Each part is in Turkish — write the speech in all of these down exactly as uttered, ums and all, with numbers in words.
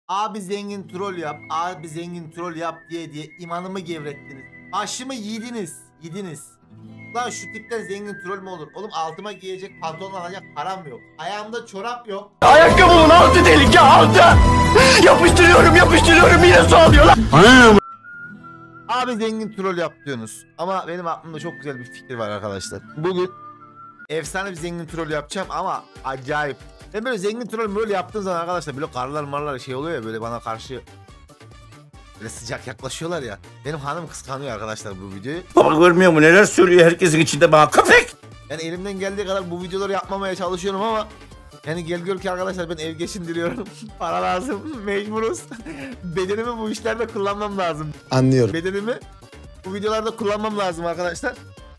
Abi zengin troll yap, abi zengin troll yap diye diye imanımı gevrettiniz. Aşımı yediniz, yediniz. Lan şu tipten zengin troll mü olur? Oğlum altıma giyecek pantolon alacak param yok. Ayağımda çorap yok. Ayakkabımın altı delik ya, altı. Yapıştırıyorum yapıştırıyorum yine su alıyor lan. Abi zengin troll yap diyorsunuz. Ama benim aklımda çok güzel bir fikir var arkadaşlar. Bugün efsane bir zengin troll yapacağım ama acayip. Ben böyle zengin troll böyle yaptığım zaman arkadaşlar böyle karlar marlar şey oluyor ya, böyle bana karşı böyle sıcak yaklaşıyorlar ya. Benim hanım kıskanıyor arkadaşlar bu videoyu. Baba görmüyor mu neler söylüyor herkesin içinde bana, köpek. Yani elimden geldiği kadar bu videoları yapmamaya çalışıyorum ama yani gel gör ki arkadaşlar ben ev geçindiriyorum. Para lazım, mecburuz. Bedenimi bu işlerde kullanmam lazım. Anlıyorum. Bedenimi bu videolarda kullanmam lazım arkadaşlar.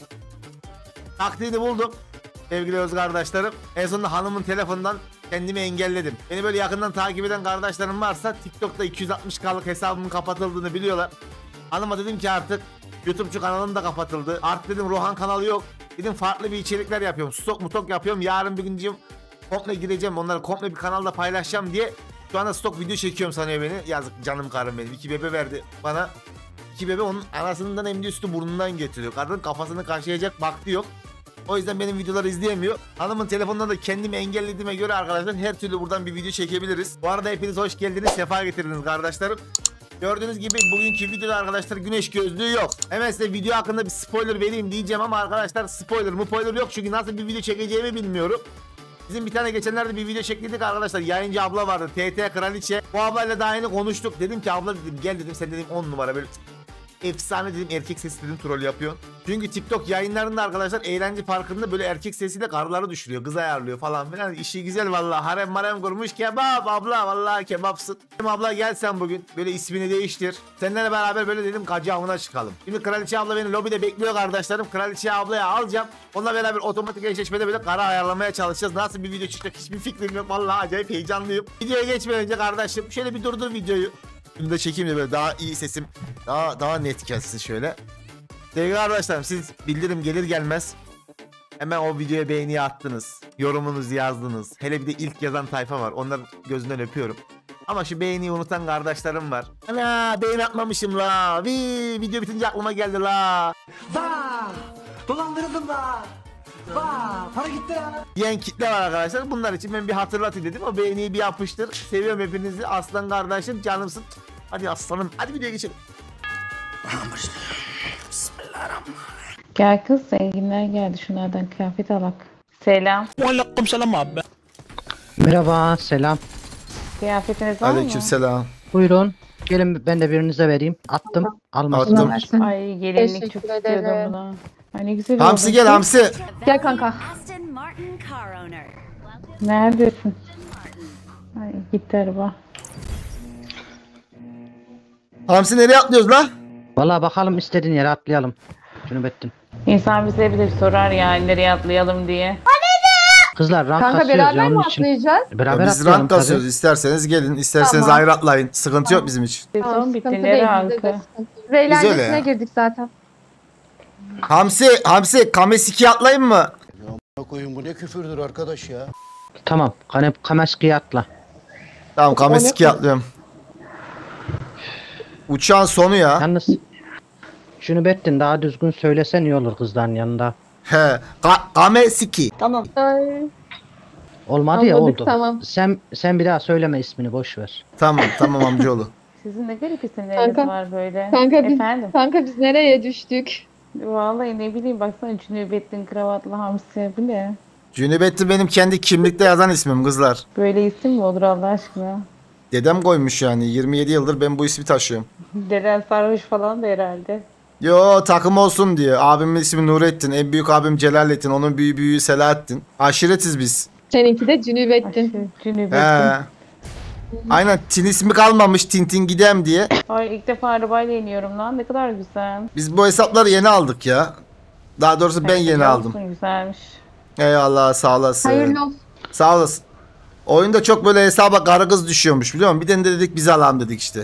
Taktiğini buldum sevgili öz kardeşlerim. En sonunda hanımın telefonundan kendimi engelledim. Beni böyle yakından takip eden kardeşlerim varsa TikTok'ta iki yüz altmış K'lık hesabımın kapatıldığını biliyorlar. Hanıma dedim ki artık YouTube'cu kanalım da kapatıldı. Artık dedim Rohan kanalı yok. Dedim farklı bir içerikler yapıyorum. Stok mutok yapıyorum. Yarın bir güncüm komple gireceğim. Onları komple bir kanalda paylaşacağım diye. Şu anda stok video çekiyorum sanıyor beni. Yazık canım karım benim. İki bebe verdi bana. İki bebe onun anasından emdiği sütü burnundan getiriyor. Kadının kafasını karşılayacak vakti yok. O yüzden benim videoları izleyemiyor. Hanımın telefonundan da kendimi engellediğime göre arkadaşlar her türlü buradan bir video çekebiliriz. Bu arada hepiniz hoş geldiniz. Sefa getirdiniz kardeşlerim. Gördüğünüz gibi bugünkü videoda arkadaşlar güneş gözlüğü yok. Hemen size video hakkında bir spoiler vereyim diyeceğim ama arkadaşlar spoiler mu spoiler yok çünkü nasıl bir video çekeceğimi bilmiyorum. Bizim bir tane geçenlerde bir video çektik arkadaşlar. Yayıncı abla vardı. T T Kraliçe. Bu ablayla daha yeni konuştuk. Dedim ki abla dedim gel dedim sen dedim on numara böyle efsane dedim erkek sesi dedim troll yapıyorsun. Çünkü TikTok yayınlarında arkadaşlar eğlence parkında böyle erkek sesiyle karıları düşürüyor. Kız ayarlıyor falan filan. İşi güzel vallahi. Harem marem kurmuş kebap abla vallahi kebapsın. Dedim abla gel sen bugün böyle ismini değiştir. Seninle beraber böyle dedim gacı avına çıkalım. Şimdi Kraliçe abla beni lobide bekliyor kardeşlerim. Kraliçe ablaya alacağım. Onunla beraber otomatik eşleşmede böyle kara ayarlamaya çalışacağız. Nasıl bir video çıkacak hiçbir fikrim yok. Vallahi acayip heyecanlıyım. Videoya geçmeden önce kardeşim şöyle bir durdur videoyu. Bunu da çekeyim de böyle daha iyi sesim daha daha net gelsin şöyle. Sevgili arkadaşlarım siz bildirim gelir gelmez hemen o videoya beğeni attınız. Yorumunuzu yazdınız. Hele bir de ilk yazan tayfa var. Onların gözünden öpüyorum. Ama şu beğeniyi unutan kardeşlerim var. Ana beğeni atmamışım la. Vii, video bitince aklıma geldi la. Vaa! Dolandırıldım da. Vaa! Para gitti ya. Diyen kitle var arkadaşlar. Bunlar için ben bir hatırlatayım dedim. O beğeniyi bir yapıştır. Seviyorum hepinizi. Aslan kardeşim canımsın. Hadi aslanım. Hadi videoya geçelim. Gel kız zenginler geldi şunlardan kıyafet alak. Selam. Aleyküm selam abi. Merhaba, selam. Kıyafetiniz var mı? Aleykümselam. Buyurun. Gelin ben de birinize vereyim. Attım. Almasın. Attım. Ay gelinlik çok Teşekkür istiyordum ederim. buna. Ay ne güzel Hamsi oldu. gel Hamsi. Gel kanka. Aston Martin car owner. Neredesin? Ay gitti araba. Hamsi nereye atlıyoruz la? Vallahi bakalım istediğin yere atlayalım. Şunu bettim. İnsan bize bir de sorar yani nereye atlayalım diye. Kızlar rank Kanka kasıyoruz ya beraber mi onun için. atlayacağız? Beraber Biz atlayalım rank tabii. kasıyoruz. İsterseniz gelin, isterseniz Tamam. ayrı atlayın. Sıkıntı yok bizim için. Son bitti sıkıntı ne değil, rankı? bizde de sıkıntı. Biz öyle ya. eğlencesine girdik zaten. Hamsi, Hamsi, Kames ikiye atlayayım mı? Koyun bu ne küfürdür arkadaş ya. Tamam. Kane Kameski'ye atla. Tamam, Kames O ne? ikiye atlıyorum. Uçağın sonu ya. Yalnız şunu bettin daha düzgün söylesen iyi olur kızların yanında. He, Ka Kames iki. Ay. Olmadı ya Anladık, oldu. tamam. Sen sen bir daha söyleme ismini boş ver. Tamam, tamam amcaoğlu. Sizin ne garip isimleriniz Kanka, var böyle. Kanka biz, Efendim? kanka biz nereye düştük? Vallahi ne bileyim baksana Cüneyt'in kravatlı Hamsi bu ne? Cüneyt'i benim kendi kimlikte yazan ismim kızlar. Böyle isim mi olur Allah aşkına? Dedem koymuş yani. yirmi yedi yıldır ben bu ismi taşıyorum. Deren sarhoş falan da herhalde. Yo takım olsun diye. Abimin ismi Nurettin. En büyük abim Celalettin. Onun büyüğü büyüğü Selahattin. Aşiretiz biz. Seninki de Cünübettin. Aşırı Cüneyt'in. He. Aynen Tin ismi kalmamış Tintin gidem diye. Ay ilk defa arabayla iniyorum lan ne kadar güzel. Biz bu hesapları yeni aldık ya. Daha doğrusu ben Hayırlı yeni aldım. olsun, güzelmiş. Eyvallah sağ olasın. Hayırlı olsun. Sağ olasın. Oyunda çok böyle hesaba karı kız düşüyormuş biliyor musun? Bir tane de dedik biz alalım dedik işte.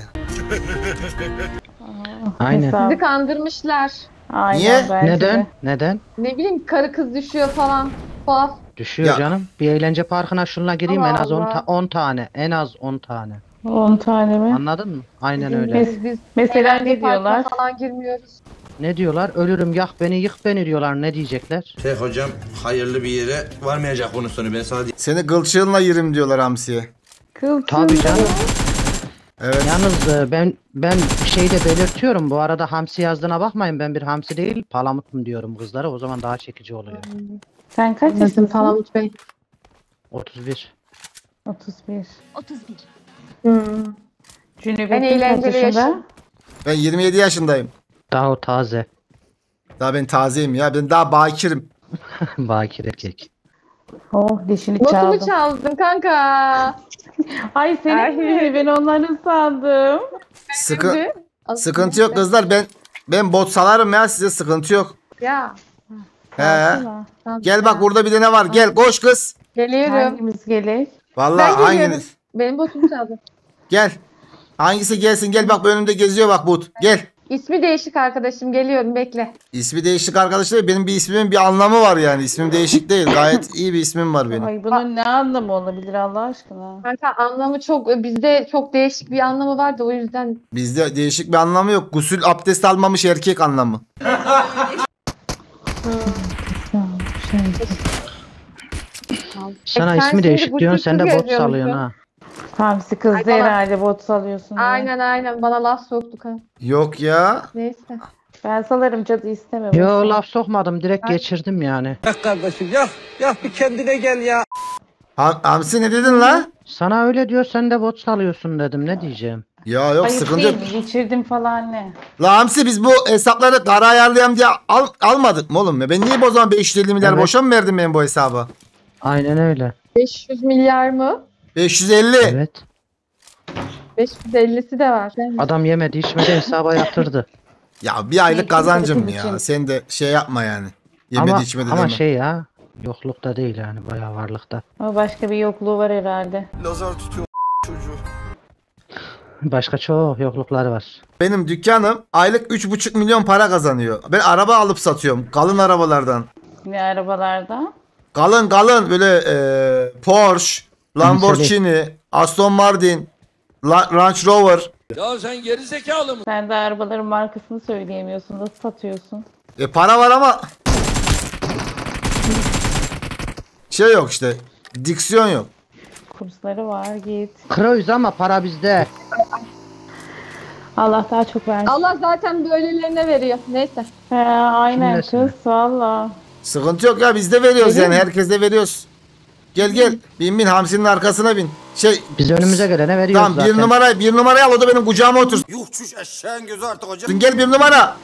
Aynen. Hesap. Bizi kandırmışlar. Aynen, Niye? bence Neden? de. Neden? Ne bileyim karı kız düşüyor falan. Tuhaf. Düşüyor Ya. canım. Bir eğlence parkına şunla gireyim en Allah az on Allah. ta- on tane. En az on tane. on tane mi? Anladın mı? Aynen öyle. Mes- Biz Mesela eğlence ne diyorlar? parkına falan girmiyoruz. Ne diyorlar? Ölürüm yak beni yık beni diyorlar. Ne diyecekler? Şey hocam hayırlı bir yere varmayacak bunun sonu ben sana diyeyim. Seni kılçığınla yerim diyorlar hamsiye. Kılçın. Tabii canım. Evet. Yalnız e, ben ben şeyde belirtiyorum. Bu arada hamsi yazdığına bakmayın. Ben bir hamsi değil palamutum diyorum kızlara. O zaman daha çekici oluyor. Sen kaç Bizim yaşındasın? Palamut Bey. otuz bir. otuz bir. otuz bir. Hmm. Cünübettin En kaç eğlenceli yaşında? yaşım. Ben yirmi yedi yaşındayım. Daha o taze. Daha ben tazeyim ya. Ben daha bakirim. Bakir erkek. Oh dişini Notumu çaldım. çaldın kanka. Ay senin Ay. mi? Ben onları sandım. Sıkı Şimdi- sıkıntı yok kızlar. Ben ben bot salarım ya, size sıkıntı yok. Ya. He. Baksana. tamam. Gel bak burada bir tane var. Gel koş kız. Geliyorum. Hangimiz gelir? Vallahi Ben geliyorum. hanginiz? Benim botumu çaldı. Gel. Hangisi gelsin, gel bak bu önümde geziyor bak bot. Gel. İsmi değişik arkadaşım. Geliyorum bekle. İsmi değişik arkadaşlar. Benim bir ismimin bir anlamı var yani. İsmim değişik değil. Gayet iyi bir ismim var benim. Ay bunun ne anlamı olabilir Allah aşkına? Kanka anlamı çok bizde çok değişik bir anlamı var da o yüzden. Bizde değişik bir anlamı yok. Gusül abdest almamış erkek anlamı. Sana sen ismi şimdi değişik bu diyorsun sen de Türk'ü bot salıyorsun geziyormuşsun. ha. Hamsi kızdı Ay, bana- herhalde bot salıyorsun diye. Aynen aynen bana laf soktuk ha. Yok ya. Neyse. Ben salarım cadı isteme. Yo boşver. laf sokmadım direkt Ay. geçirdim yani. Kardeşim yak yak bir kendine gel ya. Ha, Hamsi ne dedin la? Sana öyle diyor sen de bot salıyorsun dedim ne diyeceğim. Ya yok Ayıp sıkıntı değil yok. mi? Geçirdim falan ne? La Hamsi biz bu hesapları kara ayarlayalım diye al, almadık mı oğlum ya? Ben niye o zaman beş yüz elli milyar Evet. boşa mı verdim ben bu hesaba? Aynen öyle. beş yüz milyar mı? beş yüz elli. Evet. beş yüz ellisi de var. Adam yemedi içmedi hesaba yatırdı. Ya bir aylık Neyse, kazancım bizim ya. için. Sen de şey yapma yani. Yemedi ama içmedi ama deme. şey ya yoklukta değil yani bayağı varlıkta. Ama başka bir yokluğu var herhalde. Lazar tutuyor çocuğu. Başka çok yoklukları var. Benim dükkanım aylık üç buçuk milyon para kazanıyor. Ben araba alıp satıyorum. Kalın arabalardan. Ne arabalarda? Kalın kalın böyle e, Porsche, Lamborghini, Aston Martin, La- Range Rover. Ya sen geri zekalı mı? Sen de arabaların markasını söyleyemiyorsun. Nasıl satıyorsun? E para var ama şey yok işte. Diksiyon yok. Kursları var git. Kroyuz ama para bizde. Allah daha çok versin. Allah zaten böylelerine veriyor. Neyse. He, aynen Cümlesine. kız valla. Sıkıntı yok ya, biz de veriyoruz Vereyim yani, mi? herkese veriyoruz. Gel gel bin bin Hamsi'nin arkasına bin. Şey Biz önümüze gelene veriyoruz tamam zaten. bir numara bir numarayı al, o da benim kucağıma otursun. Yuh çüş eşeğin gözü artık hocam. Gel bir numara.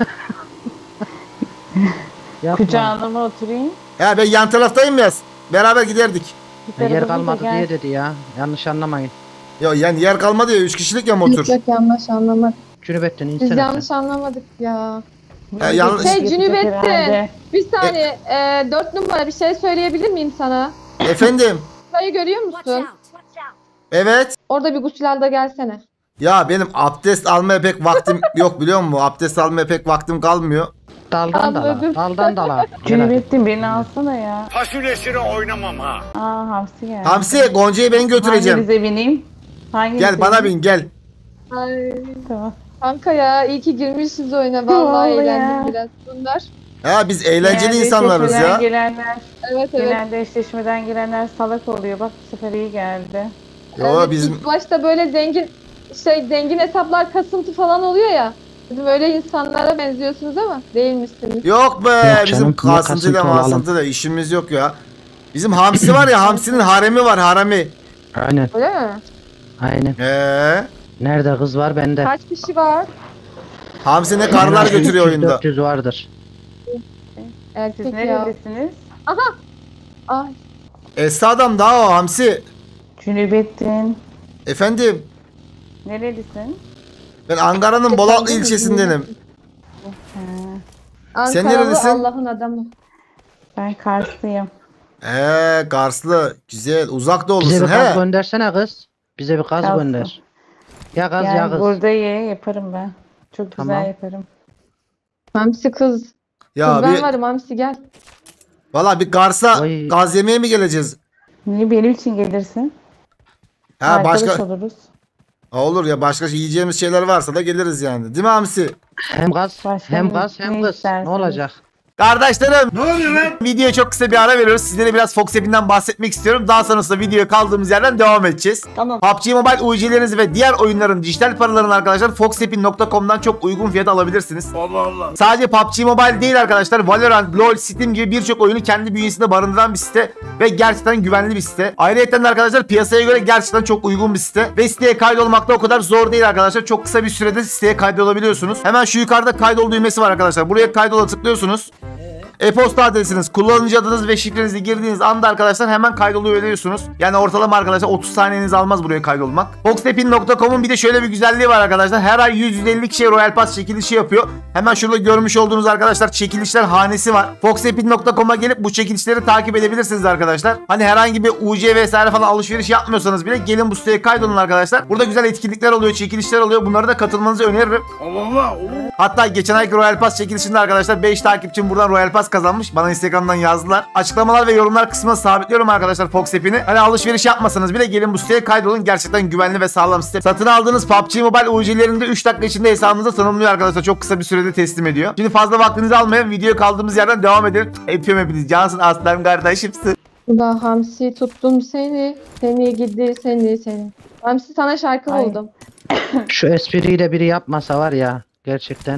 Yapma. Kucağına mı oturayım? Ya ben yan taraftayım ya. Beraber giderdik. Bir Ya, yer tarafa bir de kalmadı gel. diye dedi ya. Yanlış anlamayın. Ya yani yer kalmadı ya, üç kişilik ya motor. Yok yanlış anlamadık. Cünübettin Biz insene yanlış sen. anlamadık ya. Ya yanlış. Şey Yapacak Cünübettin. herhalde. Bir saniye. E, dört numara bir şey söyleyebilir miyim sana? Efendim. Şurayı görüyor Watch musun? out. Watch out. Evet. Orada bir gusülde gelsene. Ya benim abdest almaya pek vaktim yok biliyor musun? Abdest almaya pek vaktim kalmıyor. Daldan dala. Anladım. Daldan dala. Gel hadi. Cünübettin beni alsana ya. Fasulyesini oynamam ha. Aa Hamsi geldi. Hamsi Gonca'yı ben götüreceğim. Hanginize bineyim? Hanginize Gel bana bin gel. Ay, Tamam. kanka ya iyi ki girmişiz oyuna. Vallahi Vallahi eğlendim ya. biraz bunlar. Ha biz eğlenceli Genelde insanlarız eşleşmeden ya. Gelenler, Evet evet. genelde eşleşmeden gelenler salak oluyor. Bak bu sefer iyi geldi. Yo Evet, bizim ilk başta böyle zengin şey zengin hesaplar kasıntı falan oluyor ya. Siz böyle insanlara benziyorsunuz ama değilmişsiniz. yok be Yok canım, bizim niye kasıntıyla kasıntı olalım? masıntıyla işimiz yok ya. Bizim Hamsi var ya, Hamsi'nin haremi var, haremi. Aynen. Öyle mi? Aynen. Ee, Nerede kız var bende. Kaç kişi var? Hamsi ne karlar götürüyor oyunda. dört yüz vardır. Erkek Siz ya. nerelisiniz? Ay. Esra adam daha o Hamsi. Cünübettin. Efendim Nerelisin? ben Ankara'nın Bolatlı ilçesindenim. Sen Ankaralı neredesin? Allah'ın adamı. Ben Karslıyım. Eee Karslı güzel, uzak da Bize olursun bir gaz he. göndersene kız. Bize bir gaz Gaz mı? gönder. Ya gaz Yani ya kız. burada ye yaparım ben. Çok güzel Tamam. yaparım. Hamsi kız. Ya kız ben bir varım Hamsi gel. valla bir Kars'a Oy. gaz yemeye mi geleceğiz? Niye benim için gelirsin? Ha Arkadaş başka oluruz. Ha, olur ya, başka şey- yiyeceğimiz şeyler varsa da geliriz yani. Değil mi Hamsi? Hem gaz Başka hem ne- gaz hem ne kız. Ne isterseniz. olacak? Kardeşlerim, ne oluyor lan? Videoya çok kısa bir ara veriyoruz. Sizlere biraz Fox App'inden bahsetmek istiyorum. Daha sonrasında videoya kaldığımız yerden devam edeceğiz. Tamam. P U B G Mobile U C'lerinizi ve diğer oyunların dijital paralarını arkadaşlar foxappin nokta com'dan çok uygun fiyata alabilirsiniz. Allah Allah. Sadece P U B G Mobile değil arkadaşlar. Valorant, LoL, Steam gibi birçok oyunu kendi bünyesinde barındıran bir site ve gerçekten güvenli bir site. Ayrıca arkadaşlar piyasaya göre gerçekten çok uygun bir site ve siteye kaydolmak da o kadar zor değil arkadaşlar. Çok kısa bir sürede siteye kaydolabiliyorsunuz. Hemen şu yukarıda kaydol düğmesi var arkadaşlar. Buraya kaydola tıklıyorsunuz. E-posta adresiniz, kullanıcı adınız ve şifrenizi girdiğiniz anda arkadaşlar hemen kaydoluyorsunuz. Yani ortalama arkadaşlar otuz saniyenizi almaz buraya kaydolmak. foxappin nokta com'un bir de şöyle bir güzelliği var arkadaşlar. Her ay yüz yüz elli kişiye Royal Pass çekilişi yapıyor. Hemen şurada görmüş olduğunuz arkadaşlar çekilişler hanesi var. foxappin nokta com'a gelip bu çekilişleri takip edebilirsiniz arkadaşlar. Hani herhangi bir U C vesaire falan alışveriş yapmıyorsanız bile gelin bu siteye kaydolun arkadaşlar. Burada güzel etkinlikler oluyor, çekilişler oluyor. Bunlara da katılmanızı öneririm. Hatta geçen ayki Royal Pass çekilişinde arkadaşlar beş takipçim buradan Royal Pass kazanmış. Bana Instagram'dan yazdılar. Açıklamalar ve yorumlar kısmına sabitliyorum arkadaşlar Fox App'ini. Hani alışveriş yapmasanız bile gelin bu siteye kaydolun. Gerçekten güvenli ve sağlam site. Satın aldığınız P U B G Mobile U C'lerinde üç dakika içinde hesabınıza tanımlıyor arkadaşlar. Çok kısa bir sürede teslim ediyor. Şimdi fazla vaktinizi almayın. Videoya kaldığımız yerden devam edelim. Öpüyorum hepiniz. Cansın, aslan kardeşimsin. Da Hamsi tuttum seni, seni gidi seni seni. Hamsi sana şarkı Ay. buldum. Şu espriyi de biri yapmasa var ya gerçekten.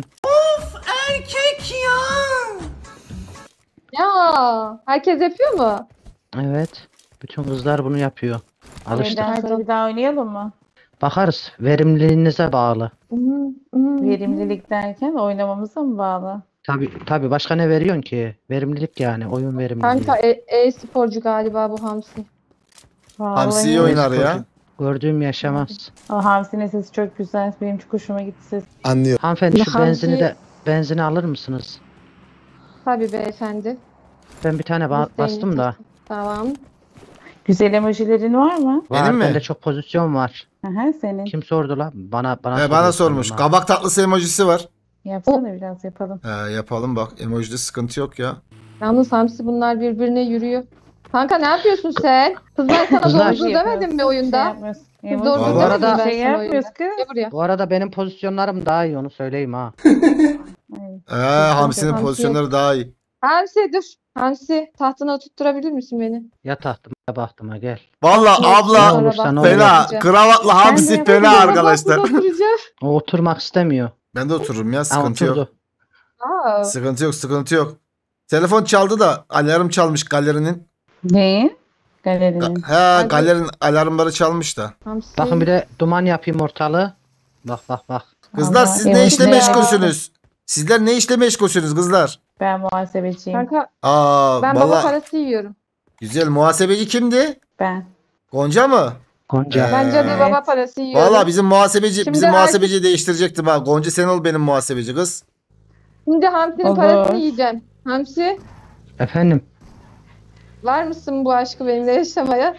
Ya herkes yapıyor mu? Evet. Bütün kızlar bunu yapıyor. Alıştık. Öğleden sonra bir daha oynayalım mı? Bakarız. Verimliliğinize bağlı. Hmm, hmm. Verimlilik derken oynamamıza mı bağlı? Tabi tabi başka ne veriyorsun ki? Verimlilik yani oyun verimliliği. Kanka e- e-sporcu galiba bu Hamsi. Vallahi Hamsi iyi oynar ya. Gördüğüm yaşamaz. Aa, Hamsi'nin sesi çok güzel. Benim çok hoşuma gitti ses. Anlıyor. Hanımefendi şu Hamsi- benzini de benzini alır mısınız? Tabii beyefendi. Ben bir tane ba- İsteğiniz bastım da. olsun. Tamam. Güzel emojilerin var mı? Var, Benim mi? bende çok pozisyon var. Aha senin. Kim sordu lan? Bana bana He, soruyor bana sormuş. sandım ha. Kabak tatlısı emojisi var. Yapsana biraz yapalım. He, yapalım bak. Emojide sıkıntı yok ya. Yalnız Hamsi bunlar birbirine yürüyor. Kanka ne yapıyorsun sen? Kız ben sana Kızlar- doğru demedim mi Şey oyunda? yapmıyoruz. Biz Emoji doğru Vallahi- demedim arada- mi ben şey sana yapmıyoruz oyunda? kız. Gel buraya. Bu arada benim pozisyonlarım daha iyi onu söyleyeyim ha. He, Hamsi'nin Hamsi. pozisyonları daha iyi. Hamsi dur. Hamsi tahtına oturtturabilir misin beni? Ya tahtım ya bahtıma gel. Valla Ne abla olursa ne olur. fena. Kravatlı Hamsi Ben de fena yapayım. arkadaşlar. Oturacağım. O oturmak istemiyor. Ben de otururum ya, Ha, sıkıntı yok. oturdu. Aa, Sıkıntı yok, sıkıntı yok. Telefon çaldı da alarm çalmış galerinin. Neyi? Galerinin. Ga- He, galerinin alarmları çalmış da. Hamsi. Bakın bir de duman yapayım ortalığı. Bak bak bak. Kızlar Allah, siz ne emoji işle de- meşgulsünüz? Sizler ne işle meşgulsünüz kızlar? Ben muhasebeciyim. Kanka Aa, ben baba valla parası yiyorum. güzel. Muhasebeci kimdi? Ben. Gonca mı? Gonca. Ee, Bence de Evet. baba parası yiyorum. Valla bizim muhasebeci, Şimdi bizim herkes- muhasebeciyi değiştirecektim ha. Gonca sen ol benim muhasebeci kız. Şimdi Hamsi'nin Olur. parasını yiyeceğim. Hamsi Efendim. var mısın bu aşkı benimle yaşamaya?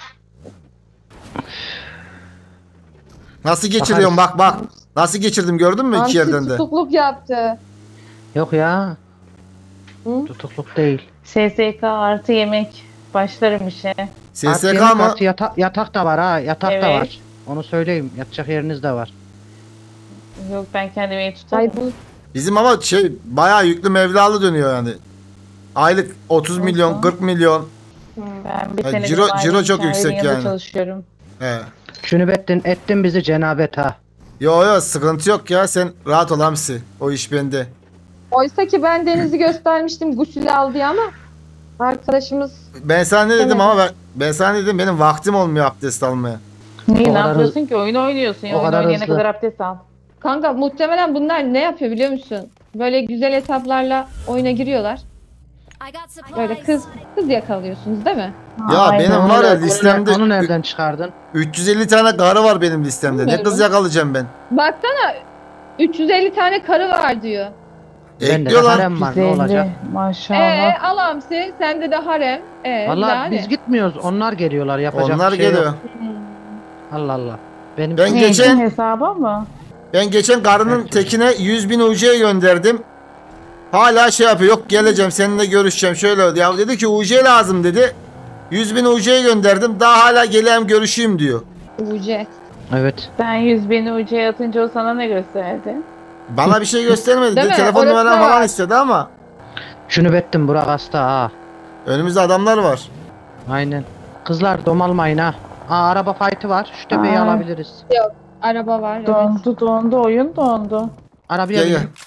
Nasıl geçiriyorum bak bak. Nasıl geçirdim gördün mü iki Hamsi yerden de? tutukluk yaptı. Yok ya. Hı? Tutukluk değil. S S K artı yemek. Başlarım işe. S Artı S yemek, K mı? artı yata- yatak da var ha. Yatak da Evet. var. Onu söyleyeyim. Yatacak yeriniz de var. Yok ben kendimi iyi tutarım. Ay bu Bizim ama şey bayağı yüklü mevlalı dönüyor yani. Aylık otuz milyon, Olsun. kırk milyon. Ben bir Ha, senedir ciro- bu ciro ailenin çok kendi yüksek yanında yani. çalışıyorum. He. Şunu ettin, ettin bizi cenabet ha. Yo yo sıkıntı yok ya, sen rahat ol Hamsi. O iş bende. oysa ki ben Deniz'i göstermiştim gusül al diye ama arkadaşımız Ben sana ne dedim Evet. ama ben, ben sana ne dedim, benim vaktim olmuyor abdest almaya. Niye O ne kadar yapıyorsun ki? Oyun oynuyorsun. o Oyun kadar oynayana hızlı. kadar abdest al. kanka muhtemelen bunlar ne yapıyor biliyor musun? Böyle güzel hesaplarla oyuna giriyorlar. I got supplies. Böyle kız kız yakalıyorsunuz değil mi? Ya Aynen. benim Onu var ya ne- onu listemde ne- Onu nereden çıkardın? üç yüz elli tane karı var benim listemde. Ne Bilmiyorum. kız yakalayacağım ben? Baksana üç yüz elli tane karı var diyor. Bende de Ekliyorlar. harem var ne Güzelli. olacak? Maşallah. Ee al Hamsi sende de harem. Ee, Vallahi daha biz ne? gitmiyoruz. Onlar geliyorlar. Yapacak Onlar bir şey geliyor. yok. Allah Allah. Benim Ben Ne, geçen- hesaba mı? Ben geçen karının tekine yüz bin U C gönderdim. Hala şey yapıyor. Yok geleceğim seninle görüşeceğim. Şöyle ya dedi ki U C lazım dedi. yüz bin U C gönderdim. Daha hala geleyim görüşeyim diyor. Uce. Evet. Sen yüz bini ucuya atınca o sana ne gösterdi? Bana bir şey göstermedi. Değil mi? Telefon Orası numaram da falan var. istedi ama. Şunu bettim Burak hasta ha. Önümüzde adamlar var. Aynen. Kızlar domalmayın ha. Aa araba fight'ı var. Şu tepeyi Aa. alabiliriz. Araba var evet. Dondu dondu oyun dondu. Arabaya Gel gel. bin.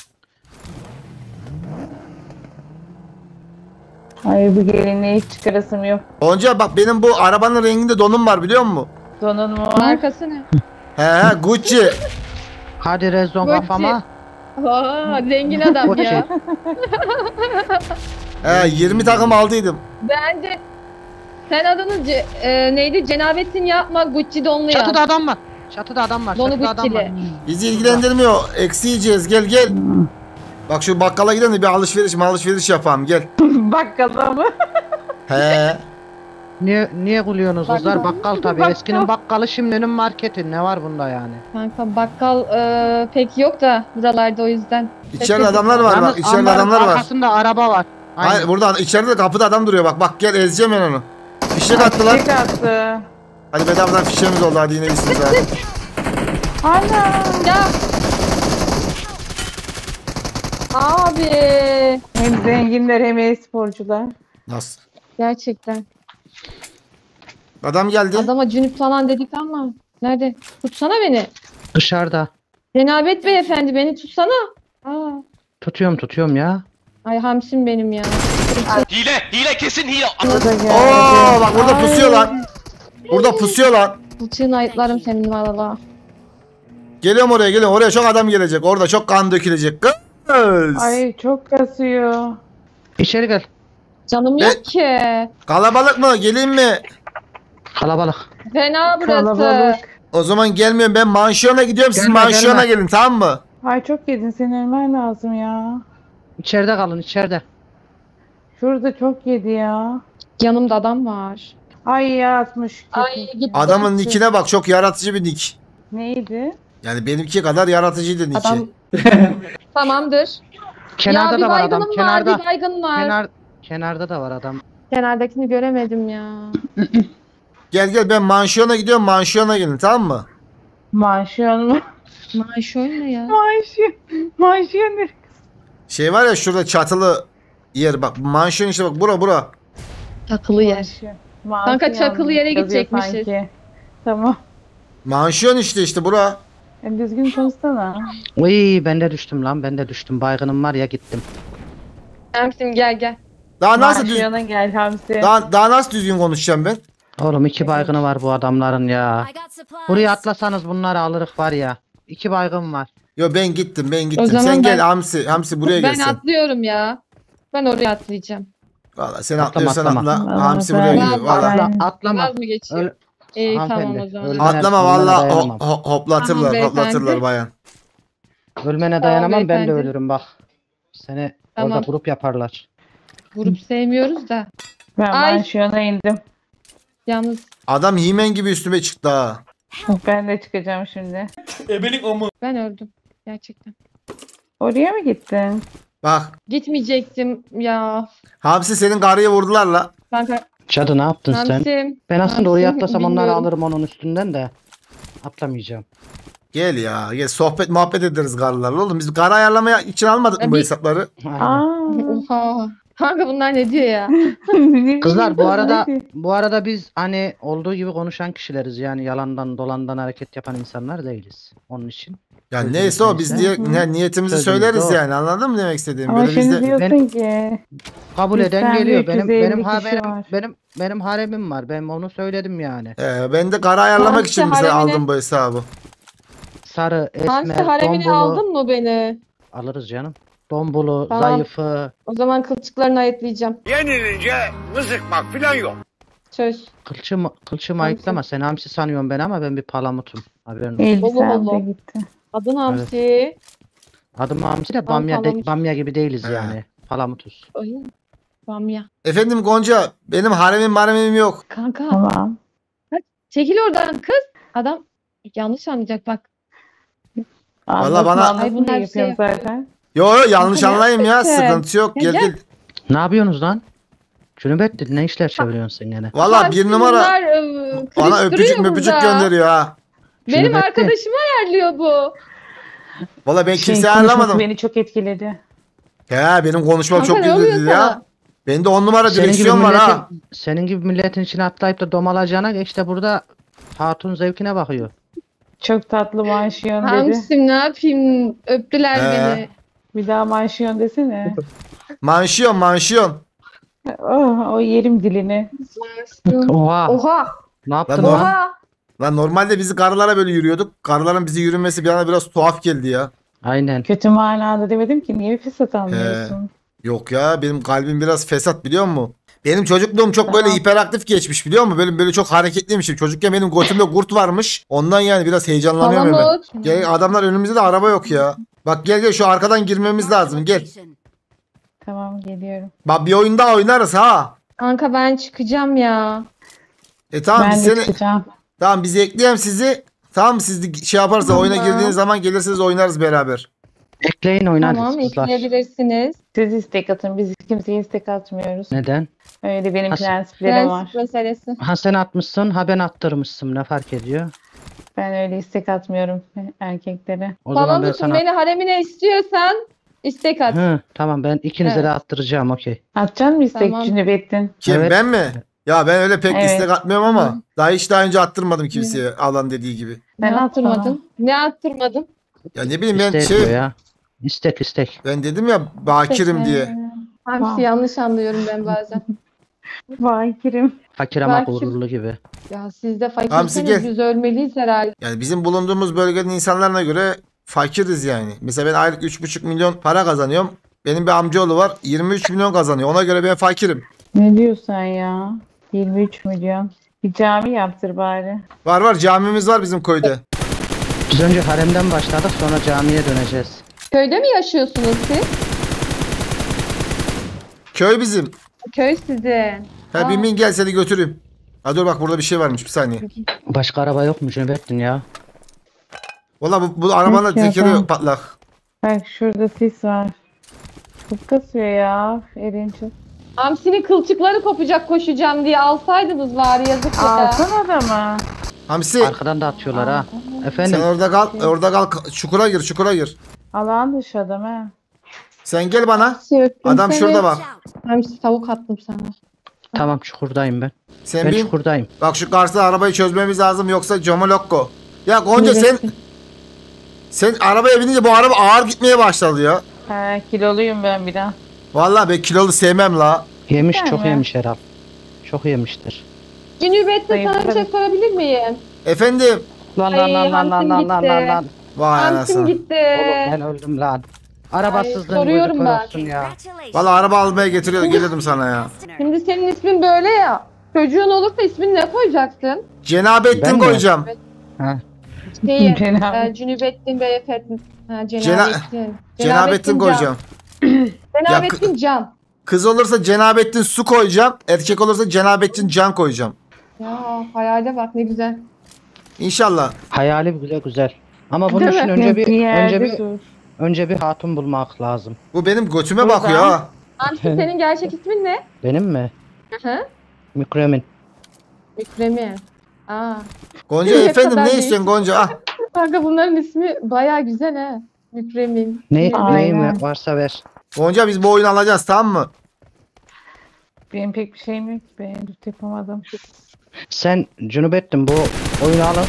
Ay bu gelinliği hiç çıkarasım yok. Gonca bak benim bu arabanın renginde donum var biliyor musun? Donun mu? Markası ne? He he Gucci. Hadi rezon Gucci. kafama. Aa, zengin adam Gucci. ya. He yirmi takım aldıydım. Bence sen adını ce, e, neydi? Cenabettin yapma Gucci donlu ya. Çatıda adam var. Çatıda adam var. Donu Çatıda adam var. Gucci'li. Bizi ilgilendirmiyor. Eksi yiyeceğiz. Gel gel. Bak şu bakkala gidelim de bir alışveriş mi alışveriş yapalım gel. Bakkala mı? He. Niye niye gülüyorsunuz kızlar? Bakkal tabii. Bakkal. Eskinin bakkalı şimdinin marketi. Ne var bunda yani? Kanka bakkal e, pek yok da buralarda o yüzden. İçeride adamlar var bak. Yalnız İçeride ambarın adamlar var. arkasında araba var. Aynen. Hayır burada içeride de kapıda adam duruyor bak. Bak gel ezeceğim ben onu. Fişek attılar. Fişek attı. Hadi bedavadan fişeğimiz oldu hadi yine iyisiniz ha. Ana. Ya. Abi. Hem zenginler hem e-sporcular. Nasıl? Gerçekten. Adam geldi. Adama cünüp falan dedik ama. Nerede? Tutsana beni. Dışarıda. Cenabet beyefendi beni tutsana. Aa. Tutuyorum tutuyorum ya. Ay hamsim benim ya. Hile, hile kesin hile. O da geldi. Oo bak burada pusuyor lan. Burada pusuyor lan. Bıçığın ayıtlarım senin valla. Geliyorum oraya geliyorum. Oraya çok adam gelecek. Orada çok kan dökülecek. Kız. Ay çok kasıyor. İçeri gel. Canım Ne? yok ki. Kalabalık mı? Geleyim mi? Kalabalık. Fena burası. Kalabalık. O zaman gelmiyorum. Ben mansiyona gidiyorum. Siz Gelme, mansiyona gelme. gelin tamam mı? Ay çok yedin senin ölmen lazım ya. İçeride kalın içeride. Şurada çok yedi ya. Yanımda adam var. Ay ya atmış. Ay gitti. Adamın nickine bak. Çok yaratıcı bir nick. Neydi? Yani benimki kadar yaratıcıydı nicki. Adam. Tamamdır. Kenarda ya bir da var adam. baygınım Kenarda. var, bir baygın var. Kenar kenarda da var adam. Kenardakini göremedim ya. Gel gel ben mansiyona gidiyorum. Mansiyona gelin tamam mı? Manşiyon mu? Manşon ne ya? Manşiyon. Manşiyon ne? Şey var ya şurada çatılı yer bak. Mansiyon işte bak bura bura. Takılı yer. Manşiyon. Kanka Manşiyon çakılı yere yazıyor gidecekmişiz. sanki. Tamam. Mansiyon işte işte bura. E, düzgün konuşsana. Uy ben de düştüm lan ben de düştüm. Baygınım var ya gittim. Hamsim gel gel. Daha nasıl düz Manşiyona gel Hamsi. daha, daha nasıl düzgün konuşacağım ben? Oğlum iki baygını var bu adamların ya. I got supplies. Buraya atlasanız bunları alırık var ya. İki baygın var. Yo ben gittim ben gittim. zaman Sen ben- gel Hamsi. Hamsi buraya Ben gelsin. atlıyorum ya. Ben oraya atlayacağım. Valla sen Atlama, atlıyorsan atlama. atla. Vallahi Hamsi ben- buraya Ben- geliyor. Valla. Atla, Ben- atlama. Vaz mı geçeyim? Öl- İyi tamam Hanımefendi, o zaman. öyle- Atlama Ben valla dayanamam. ho- ho- hoplatırlar Tamam beyefendi. hoplatırlar bayan. Ölmene dayanamam ben de beyefendi. ölürüm bak. Seni Tamam. orada grup yaparlar. Grup sevmiyoruz da. Ben Ay. manşiyona indim. Yalnız Adam He-Man gibi üstüme çıktı ha. Ben de çıkacağım şimdi. ben öldüm. Gerçekten. Oraya mı gittin? Bak Gitmeyecektim ya. Hamsi senin karıyı vurdular la. Kanka Cadı ne yaptın sen? Hamsim. Ben aslında oraya Hamsim, atlasam onları bilmiyorum. alırım onun üstünden de. Atlamayacağım. Gel ya gel sohbet muhabbet ederiz karılarla oğlum. Biz karı ayarlamaya için almadık mı Ya bu bir- hesapları? Aynen. Aa. Oha. Kanka bunlar ne diyor ya? Kızlar bu arada bu arada biz hani olduğu gibi konuşan kişileriz yani yalandan dolandan hareket yapan insanlar değiliz. Onun için. Ya Sözümüz neyse o biz neyse. diye ne, niyetimizi Sözümüz söyleriz o. yani anladın mı demek istediğim? Ama Böyle şimdi bizde diyorsun Ben- ki Kabul eden Bizden geliyor. bir Benim yüz elli benim ha kişi benim, var. benim benim haremim var. Ben onu söyledim yani. Ee, ben de karı ayarlamak Hamsi için bize haremine- aldım bu hesabı. Sarı, Hamsi esmer, haremine dombulu aldın mı beni? alırız canım. Dombulu, Tamam. zayıfı, O zaman kılçıklarını ayıtlayacağım. Yenilince mızıkmak filan yok. Söz. kılçım kılçım Hamsi. ayıklama. Sen hamsi sanıyorsun ben ama ben bir palamutum. Haberin olsun. elbisem Allah de Allah. gitti. Adın Hamsi. Adım hamsi de Ben bamya de, palamut. bamya gibi değiliz He. yani. Palamutuz. Ay. Bamya. Efendim Gonca benim haremim maremim yok. Kanka Tamam. çekil oradan kız. Adam yanlış anlayacak bak. Vallahi bana- Anlatma, Ay bunlar anlatma bir şey yapıyorum yapıyor. zaten. Yo yo yanlış Kanka, anlayayım ya gerçekten. sıkıntı yok. Ya Gel gel. gel. Ne yapıyorsunuz lan? Cünübettin ne işler çeviriyorsun sen gene? Valla bir Hamsi numara bunlar, ıı, bana kırıştırıyor öpücük öpücük burada. gönderiyor ha. Benim Cüneyt arkadaşımı ayarlıyor bu. Valla ben Şey, kimseyi konuşması ayarlamadım. beni çok etkiledi. He benim konuşmam Kanka, çok ne oluyor güzel ya. sana? Bende on numara Senin gibi, direksiyon var milletin, ha. senin gibi milletin içine atlayıp da domalacağına işte burada hatun zevkine bakıyor. Çok tatlı manşiyon dedi. Hamsim ne yapayım? Öptüler He. beni. Bir daha manşiyon desene. Manşiyon manşiyon. Oh, o yerim dilini. Oha. Oha. Ne yaptın Lan lan? Oha. Lan normalde biz karılara böyle yürüyorduk. Karıların bizi yürümesi bir anda biraz tuhaf geldi ya. Aynen. Kötü manada demedim ki niye bir fırsat almıyorsun? Yok ya benim kalbim biraz fesat biliyor musun? Benim çocukluğum çok böyle Tamam. hiperaktif geçmiş biliyor musun? Böyle böyle çok hareketliymişim. Çocukken benim götümde kurt varmış. Ondan yani biraz heyecanlanıyorum hemen. Palamut. Gel adamlar önümüzde de araba yok ya. Bak gel gel şu arkadan girmemiz lazım gel. Tamam geliyorum. Bak bir oyun daha oynarız ha. Kanka ben çıkacağım ya. E tamam ben biz de seni çıkacağım. tamam biz ekleyelim sizi. Tamam siz de şey yaparsa oyuna Tamam. girdiğiniz zaman gelirseniz oynarız beraber. Ekleyin oynarız Tamam kızlar. ekleyebilirsiniz. Siz istek atın. Biz kimseye istek atmıyoruz. Neden? Öyle benim Ha, prensiplerim var. Prensip meselesi. Ha sen atmışsın, ha ben attırmışsın. Ne fark ediyor? Ben öyle istek atmıyorum erkeklere. O zaman ben Palamut'um sana... beni haremine istiyorsan istek at. Hı, tamam ben ikinize Evet. de attıracağım okey. Atacaksın mı istek Tamam. Cüneyt'in? Kim Evet. ben mi? Ya ben öyle pek Evet. istek atmıyorum ama daha hiç daha önce attırmadım kimseye alan dediği gibi. Ne Ben attırmadın? attırmadım. Ne attırmadın? Ya ne bileyim ben İstek şey diyor ya. İstek istek. ben dedim ya bakirim diye. Hamsi Tamam. yanlış anlıyorum ben bazen. Vay kirim. Fakir ama Belki- gururlu gibi. Ya siz de Hamsi fakirseniz gel. biz ölmeliyiz herhalde. Yani bizim bulunduğumuz bölgenin insanlarına göre fakiriz yani. Mesela ben aylık üç buçuk milyon para kazanıyorum. Benim bir amcaoğlu var yirmi üç milyon kazanıyor. Ona göre ben fakirim. Ne diyorsun sen ya? yirmi üç milyon. Bir cami yaptır bari. Var var camimiz var bizim köyde. Biz önce haremden başladık sonra camiye döneceğiz. Köyde mi yaşıyorsunuz siz? Köy bizim. Köy sizin. Ha Aa. bin bin gel seni götüreyim. Ha dur bak burada bir şey varmış bir saniye. Başka araba yok mu Cüneyt'in ya? Valla bu, bu arabanın Yok ya, tekeri tamam. patlak. Bak şurada sis var. Çok kasıyor ya. Erinç'in. Hamsinin kılçıkları kopacak koşacağım diye alsaydınız var yazık ya. Alsana adamı. Hamsi Arkadan da atıyorlar ha. sen Efendim orada kal orada kal çukura gir çukura gir. Alan dışı adam ha. Sen gel bana. Hamsi öptüm Adam seni. şurada bak. Hamsi tavuk attım sana. tamam çukurdayım ben. Sen Ben bin. çukurdayım. Bak şu karşıda arabayı çözmemiz lazım yoksa Comolokko. Ya Gonca sen sen arabaya binince bu araba ağır gitmeye başladı ya. He, kiloluyum ben biraz. Vallahi ben kilolu sevmem la. Yemiş Yani. çok yemiş herhal. Çok yemiştir. Cünübet'te Zayıf sana bir şey tabii. sorabilir miyim? Efendim. Lan Ay, lan lan lan lan Hamsim lan lan gitti. lan lan. Vay Hamsim anasını. gitti. Oğlum ben öldüm lan. Arabasızlığın soruyorum gözü kör ben. olsun ya. Vallahi araba almaya getiriyor geliyordum sana ya. Şimdi senin ismin böyle ya. Çocuğun olursa ismini ne koyacaksın? Cenabettin Ben mi? koyacağım. Ha. Şeyi, Cenab- e, Cünübettin Beyefendi. Ha, Cena- Cenabettin. Cenabettin Can. koyacağım. Cenabettin Can. Kız olursa Cenabettin su koyacağım. Erkek olursa Cenabettin can koyacağım. Ya hayale bak ne güzel. İnşallah. Hayali güzel güzel. Ama bunun Değil için mi? önce bir Bir yerde önce bir dur. önce bir hatun bulmak lazım. Bu benim götüme Burada. bakıyor ha. Hamsi senin gerçek ismin ne? Benim mi? Hı hı. Mükremin. Mükremin. Aa. Gonca Ne efendim kadar ne değişik. istiyorsun Gonca? Ah. Kanka bunların ismi baya güzel he. Mükremin. Ne, Aynen. neyim varsa ver. Gonca biz bu oyunu alacağız tamam mı? Benim pek bir şeyim yok ki. Ben tut yapamadım. Sen Cünübettin bu oyunu alın.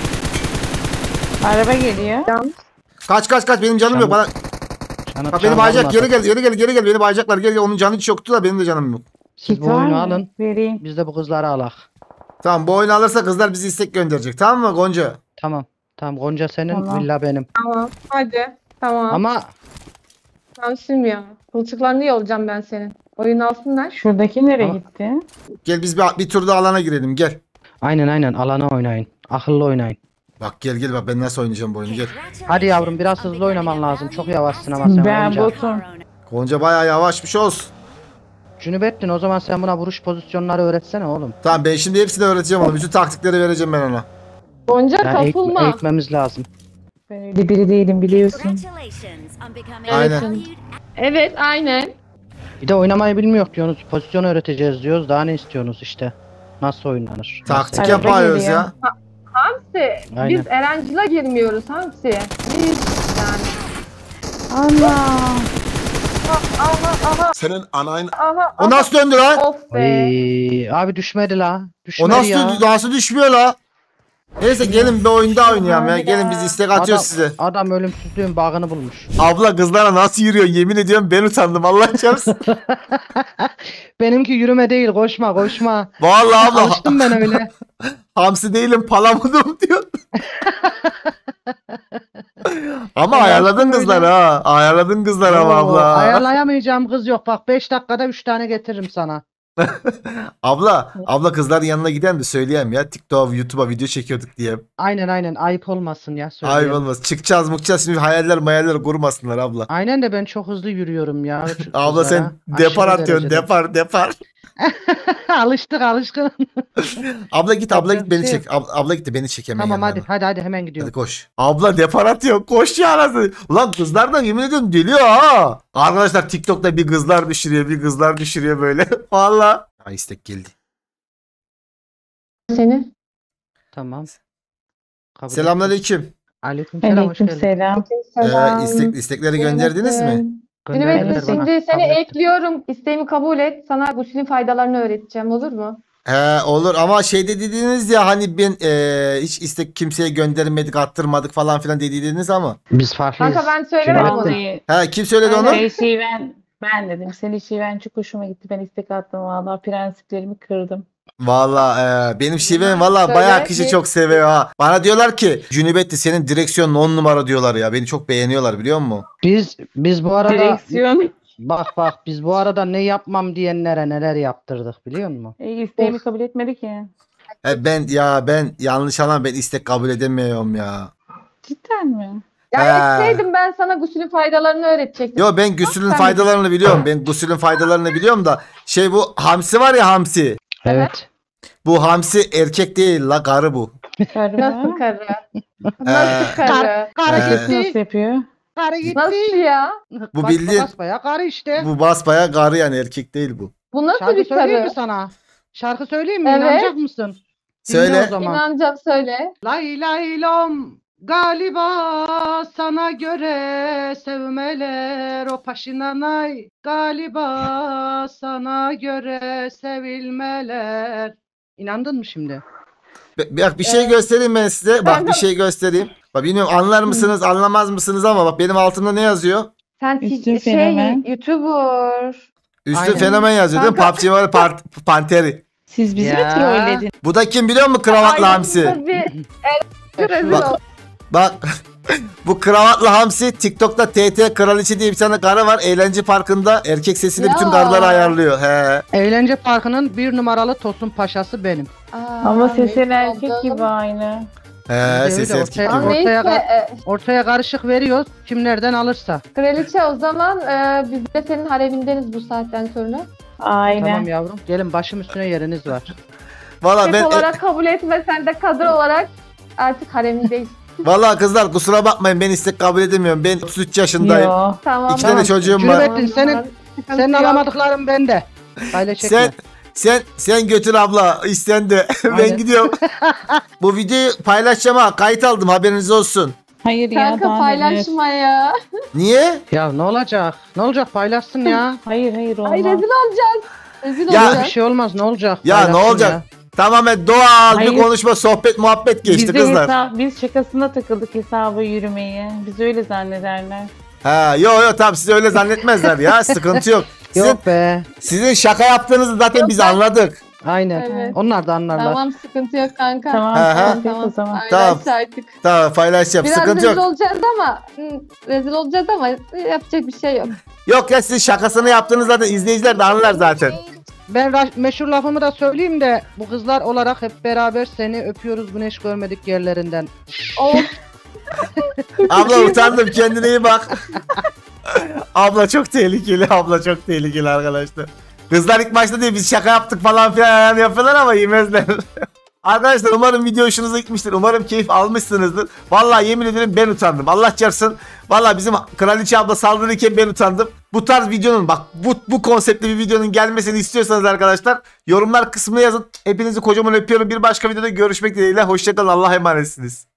Araba geliyor. Kaç kaç kaç benim canım yok. Bana Canı- bak canı beni bayacak almadı. geri gel geri gel geri gel beni bayacaklar geri gel onun canı hiç yoktu da benim de canım yok. Siz Kit bu var oyunu mı? alın. Vereyim. Biz de bu kızları alak. Tamam bu oyunu alırsa kızlar bizi istek gönderecek tamam mı Gonca? Tamam. Tamam Gonca senin, Tamam. villa benim. Tamam. Hadi. Tamam. Ama Hamsim ya. Kılçıklarını yolacağım ben senin. Oyun alsınlar. Şuradaki nereye Tamam. gitti? Gel biz bir, bir tur daha alana girelim gel. aynen aynen alana oynayın. Akıllı oynayın. Bak gel gel bak ben nasıl oynayacağım bu oyunu gel. Hadi yavrum biraz hızlı oynaman lazım. Çok yavaşsın ama sen Ben oyunca. botum. Gonca bayağı yavaşmış olsun. Cünübettin o zaman sen buna vuruş pozisyonları öğretsene oğlum. Tamam ben şimdi hepsini öğreteceğim ona. Bütün taktikleri vereceğim ben ona. Gonca Yani eğit- kapılma. eğitmemiz lazım. Ben öyle biri değilim biliyorsun. Aynen. Evet aynen. Bir de oynamayı bilmiyor diyorsunuz. Pozisyon öğreteceğiz diyoruz. Daha ne istiyorsunuz işte. Nasıl oynanır? Taktik Araba yapıyoruz geliyor. ya. Hamsi Aynen. biz Erencil'e girmiyoruz Hamsi. Biz yani. Allah. Aha aha Senin anan aha. O nasıl döndü lan? Of be. Ay, abi düşmedi la. Düşmedi O nasıl ya. döndü? Nasıl düşmüyor la? Neyse gelin bir oyun daha oynayalım ya. Gelin biz istek atıyoruz Adam, size. adam ölümsüzlüğün bağını bulmuş. Abla kızlara nasıl yürüyor yemin ediyorum ben utandım Allah çarpsın. Benimki yürüme değil, koşma koşma. Vallahi abla Alıştım ben öyle. hamsi değilim palamudum diyor. Ama ayarladın kızları ha. Ayarladın kızları ama Oo, abla. ayarlayamayacağım kız yok. Bak beş dakikada üç tane getiririm sana. Abla, abla kızların yanına giden de söyleyeyim ya. TikTok'a, YouTube'a video çekiyorduk diye. Aynen aynen ayıp olmasın ya. Ayıp söyleyeyim. olmaz. Çıkacağız mıkacağız şimdi hayaller mayaller kurmasınlar abla. Aynen de ben çok hızlı yürüyorum ya. Abla sen Kızlara. depar Aşırı atıyorsun. derecede. Depar depar. Alıştık alışkın. Abla git abla Yapacak git beni bir şey çek. Abla, abla git de beni çek hemen Tamam yanına. hadi hadi hadi hemen Hadi gidiyorum. koş. Abla depar atıyor. Koş ya arası. Ulan kızlar da yemin ediyorum deliyor ha. Arkadaşlar TikTok'ta bir kızlar düşürüyor bir kızlar düşürüyor böyle. Valla. Ha istek geldi. Seni. Tamam. Kabul Selamünaleyküm. Aleykümselam hoş Aleyküm geldin. selam. Ee, istek, istekleri gönderdiniz mi? Beni Gönderdiler bekle bana, şimdi seni kabul ettim. ekliyorum. İsteğimi kabul et. Sana gusülün faydalarını öğreteceğim olur mu? He olur ama şey de dediniz ya hani ben e, hiç istek kimseye göndermedik attırmadık falan filan dediydiniz ama. Biz farklıyız. Kanka ben söylemedim onu. Vallahi He kim söyledi onu? şey şiven ben dedim. Senin şiven çok hoşuma gitti. Ben istek attım vallahi prensiplerimi kırdım. Valla e, benim şivem valla Söyle, bayağı kişi bir- çok seviyor ha. Bana diyorlar ki Cünübettin senin direksiyonun on numara diyorlar ya. Beni çok beğeniyorlar biliyor musun? Biz biz bu arada Direksiyon. bak bak biz bu arada ne yapmam diyenlere neler yaptırdık biliyor musun? E, isteğimi kabul etmedi ki. E, ben ya ben yanlış anlam ben istek kabul edemiyorum ya. Cidden mi? Ya He. etseydim ben sana gusülün faydalarını öğretecektim. Yo ben gusülün Sen- faydalarını biliyorum. Ben gusülün faydalarını biliyorum da şey bu hamsi var ya hamsi. Evet. Bu hamsi erkek değil la karı bu. Karı Nasıl mı? karı? Nasıl karı? Karı Ee. gitti. Nasıl yapıyor? Karı gitti. Nasıl ya? Bu Bas- bildiğin- basbayağı karı işte. Bu basbaya karı yani erkek değil bu. Bu nasıl Şarkı bir söyleyeyim mi karı? sana? Şarkı söyleyeyim mi? Evet. İnanacak mısın? Dinle Söyle. o zaman. İnanacağım söyle. Lay lay lom galiba sana göre sevmeler o paşinanay galiba sana göre sevilmeler. İnandın mı şimdi? Be- Bak bir şey göstereyim ben size. Bak bir şey göstereyim. Bak bilmiyorum anlar mısınız anlamaz mısınız ama bak benim altımda ne yazıyor? Sen Üstün ti- şey fenomen. YouTuber. Üstü Aynen. fenomen yazıyor değil mi? Kanka. P U B G var par- Panteri. Siz bizi mi Ya. trollediniz? Bu da kim biliyor musun? Kravatlı hamsi. Ay, Bir rezil Bak. ol. Bak bu kravatlı hamsi TikTok'ta T T Kraliçe diye bir tane karı var. Eğlence parkında erkek sesini bütün Ya. karıları ayarlıyor. He. Eğlence Parkı'nın bir numaralı Tosun Paşası benim. Aa, Ama sesin memnun erkek oldum. gibi aynı. He Öyle, ses öyle, erkek ortaya- gibi. Ama Ortaya neyse kar- e, Ortaya karışık veriyoruz. Kim nereden alırsa. kraliçe o zaman e, biz de senin haremindeniz bu saatten sonra. Aynen. Tamam yavrum. Gelin başım üstüne yeriniz var. Valla Set ben e, olarak kabul etmesen de kadın olarak artık haremindeyiz. valla kızlar kusura bakmayın ben istek kabul edemiyorum. Ben otuz üç yaşındayım. Yo. Tamam. İki tane tamam. çocuğum var. Cüneyt'in senin Sıkıntı senin yok. alamadıkların bende. Payla çekme. Sen sen sen götür abla istendi. ben Aynen. gidiyorum. Bu videoyu paylaşacağım ha. Kayıt aldım haberiniz olsun. Hayır ya Kanka daha neler. paylaşma ya. Niye? Ya ne olacak? Ne olacak paylaşsın ya. Hayır hayır olmaz. Ay rezil olacağız. Rezil Ya, Bir olacağız. şey olmaz ne olacak? Ya ne Paylaşsın olacak? ya. Tamamen doğal bir Hayır. konuşma, sohbet, muhabbet geçti Biz de kızlar. hesap, biz şakasına takıldık hesaba yürümeyi. Biz öyle zannederler. Ha, yo yo tamam siz öyle zannetmezler ya. Sıkıntı yok. Sizin, Yok be. sizin şaka yaptığınızı zaten biz anladık. Aynen. Evet. Onlar da anlarlar. Tamam sıkıntı yok kanka. Tamam Aha. tamam, Tamam. o zaman. Tamam. Tamam. Artık. Tamam paylaşacağım. Biraz Sıkıntı rezil yok. olacağız ama hı, rezil olacağız ama yapacak bir şey yok. Yok ya sizin şakasını yaptığınızı zaten izleyiciler de anlar zaten. Ben ra- meşhur lafımı da söyleyeyim de bu kızlar olarak hep beraber seni öpüyoruz güneş görmedik yerlerinden. Of Abla utandım kendine iyi bak. Abla çok tehlikeli. Abla çok tehlikeli arkadaşlar. Kızlar ilk başta diyor biz şaka yaptık falan filan yapıyorlar ama yemezler. Arkadaşlar umarım video hoşunuza gitmiştir. Umarım keyif almışsınızdır. Vallahi yemin ederim ben utandım. Allah çarpsın. Vallahi bizim Kraliçe abla saldırırken ben utandım. Bu tarz videonun bak bu, bu konseptli bir videonun gelmesini istiyorsanız arkadaşlar yorumlar kısmına yazın. Hepinizi kocaman öpüyorum. Bir başka videoda görüşmek dileğiyle. Hoşçakalın. Allah'a emanetsiniz.